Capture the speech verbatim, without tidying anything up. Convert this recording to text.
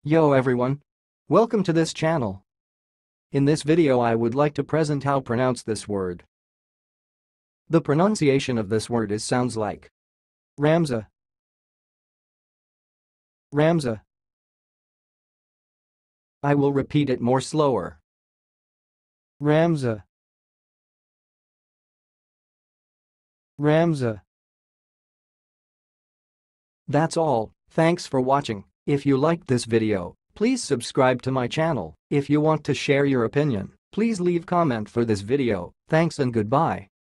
Yo everyone! Welcome to this channel. In this video I would like to present how pronounce this word. The pronunciation of this word is sounds like Ramza, Ramza. I will repeat it more slower. Ramza, Ramza. That's all, thanks for watching. If you liked this video, please subscribe to my channel. If you want to share your opinion, please leave comment for this video. Thanks and goodbye.